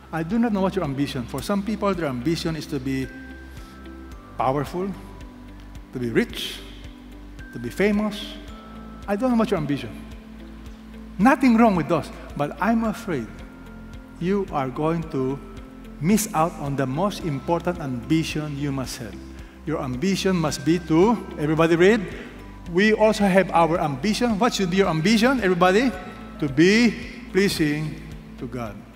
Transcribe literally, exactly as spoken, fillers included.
I do not know what your ambition. For some people, their ambition is to be powerful, to be rich, to be famous. I don't know what your ambition. Nothing wrong with those, but I'm afraid you are going to miss out on the most important ambition you must have. Your ambition must be to, everybody read, we also have our ambition. What should be your ambition, everybody? To be pleasing to God.